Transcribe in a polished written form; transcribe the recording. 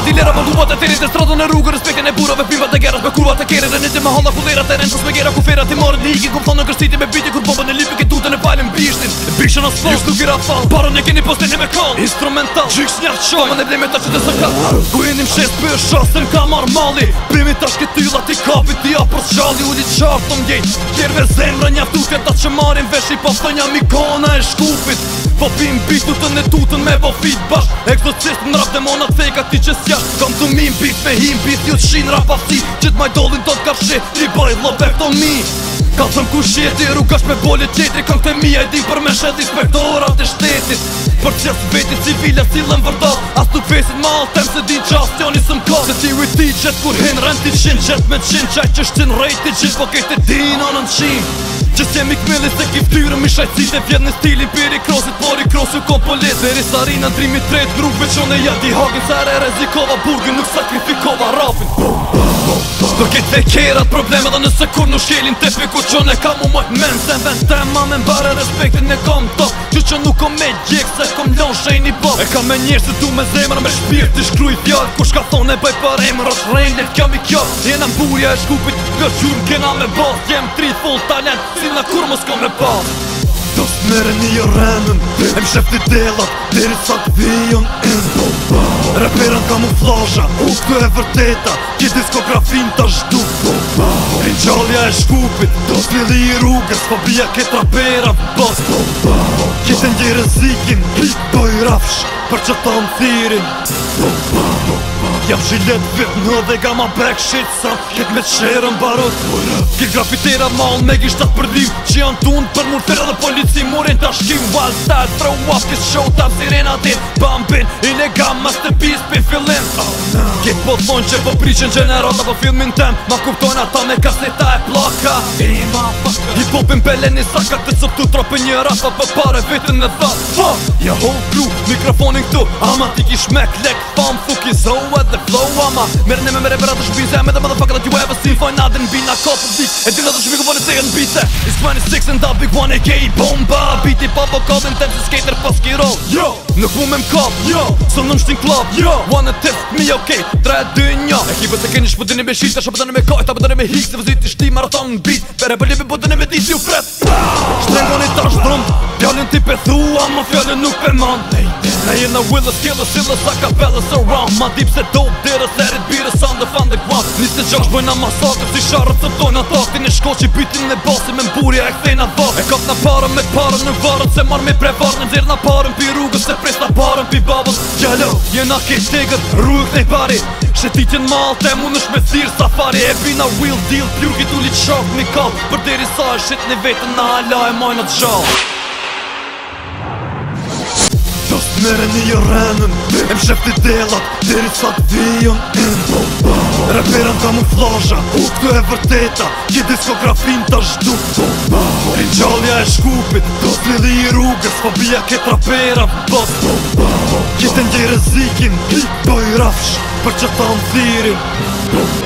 Di lera ma duvat e tirit e stradon e rrugër respektin e burave pimbat dhe geras me kurvat e kere. Dhe nete me halla kullerat e rëndës me gera ku ferat i marrën ligin. Kom thonë në kërstiti me biti kur bombën e lipi ki tutën e palin bishtin. E bishën as fal, just nuk i rafal parën e keni postin e me kall instrumental, gjyks njart qoj ma ne bleme ta që të së kall. Ku jenim shes për shasën ka marr malli. Primi tash këtë tylla ti kapit ti apër shalli. Uli qartë të mgjejt kjerve zemra njaftu këta që marin vesh i po thënja mikona e shkupit. Po pim bitutën e tutën me bofit bash. Ekzorcist në rap demonat fejka ti që s'jasht. Kam të mim bit me him bit ju t'shin rapasi. Qit majdolin të t'kafshi i baj lobektomi. Ka thëm ku shjeti rrugash me bolit tjetri. Kam të mija i di për me shet inspektorat e shtetit. Për qes vetit civile silën vërdat. As nuk fesit ma altem se din që astioni së m'ka. Se ti u i ti qet kur hin rent ti qin qet me qin. Qaj që shtin rejt ti qin po kejt e din anën qin. Që s'jemi kmili se ki ftyrëm i shajtësit e vjet në stilin piri krosit. Por i krosu kom polit dhe risarina në trimi tret gruk veqon e jati hagin. Sare rezikova burgin nuk sakrifikova rapin. Do ketë e kerat probleme dhe nëse kur nuk shkelin tepi ku qon e kam u mojt men. Se në vend tema me mbare respektin e kam to. Që nuk kom me gjek se kom lon shenj i bot. E kam me njerë se du me zemër me shpirt i shkruj fjall. Kush ka thonë e bëj për emër është rejnit kam i kjo. Jena mburja e shkupit për gjurëm kena me bas. Jem trit full talent si na kur mos kom me pas. Do s'mere një rëmën e m'shefti delat deri sa t'vijon Reperan kamuflasha u këtu e vërteta ki diskografin t'a shdu Rinjallja e shkupit do s'mili i rrugës fobia ket rapera bas Kete ndje rezikin hip do i rafsh për që ta më thirin Jam zhilet vit në dhe gama back shit sa ket me qerën barot Ki grafitera mal me gishtat përdiv që janë tund për murtera dhe polici murin ta shkim Wild style throw up kis show tap sirena dit Bambin ilegam masterpiece për fillim Kit po thonë që po prishin generata po filmin tem Ma kuptojnë ata me kaseta e plaka Hip hopin pele një saka të cëptu tropë një rapa për pare vitën e that Ja whole crew mikrofonin këtu ama ti ki shmek lek fam thuki zohet dhe flow ama Merën e me reverat të shbin zeme dhe motherfucker that you ever seen Find out and be na couple beat E dina të shmiko vone se në beat It's 26 and that big one aka bomba Beati papa kodin tem se skater pas ki roll Yo, nuk mu me m'kap Yo, së në mshtin klap Yo, wanna test me okay 3-2-1 Ekipët se keni shpëdini me shit Ta shpëdini me kaj, ta pëdini me hik Se vëzit i shti maraton në beat Pere për lipi pëdini me dit si u fret Shtrengoni ta shdrum Fjallin ti pe thua, ma fjallin nuk pe man Na jena Willis, Killers, Sillas, Acapellas around Ma deep se dope dirës, let it be the sound of underground Niste gjoks bojna masakër si sharët të tojna taktin E shkoqi bitin e basi me mburja e kthejna vak E kap na parën me parën në varën Se marr me prevarën Nëzirë na parën pi rrugës Se pres na parën pi babës Gjallo, jena ki tegër, rrugë kënej pari Shetitjen ma alte mund është me thirë safari E bina real deal, plurgit u li qak një kall Për deri sa e shit një vetën na ala e majnë të gjallë Do s'mere një rëmën e m'shefti delat deri sa t'vijon Reperan kamuflasha u këtu e vërteta ki diskografin t'a shdu Rinjallja e shkupit do s'mili i rrugës fobia ket rapera bas Kete ndje rezikin hip do i rafsh për që ta më thirin